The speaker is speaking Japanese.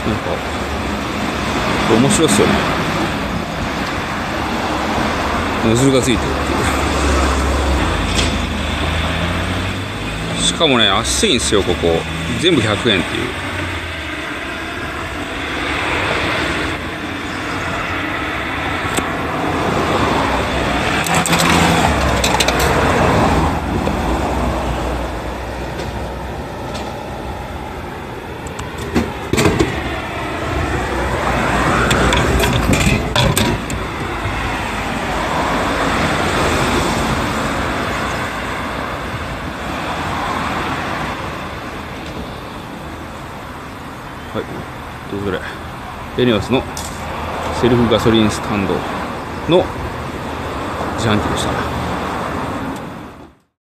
面白いっすよね。ノズルがついてるっていう。しかもね、安いんですよ、ここ。全部100円っていう。はい、ということで、エネオスのセルフガソリンスタンドの自販機でした。